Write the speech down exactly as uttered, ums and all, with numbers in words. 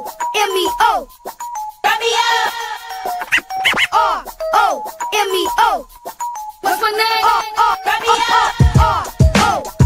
M E O. Romeo. R O M E O. What's my name? R O Romeo. R O